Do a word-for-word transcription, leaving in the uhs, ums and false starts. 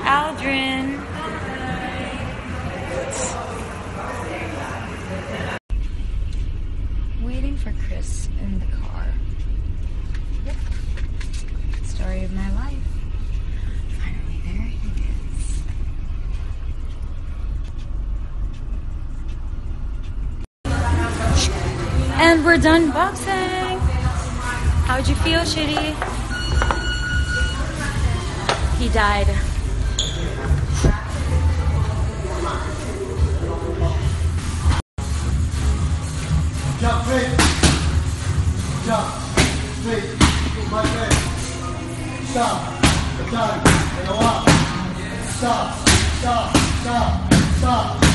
Aldrin. Waiting for Chris in the car. Yep. Story of my life. Finally, there he is. And we're done boxing. How'd you feel, Shitty? He died. Jump, straight. Jump, straight. My leg. Stop. The time. And a walk. Stop. Stop. Stop. Stop.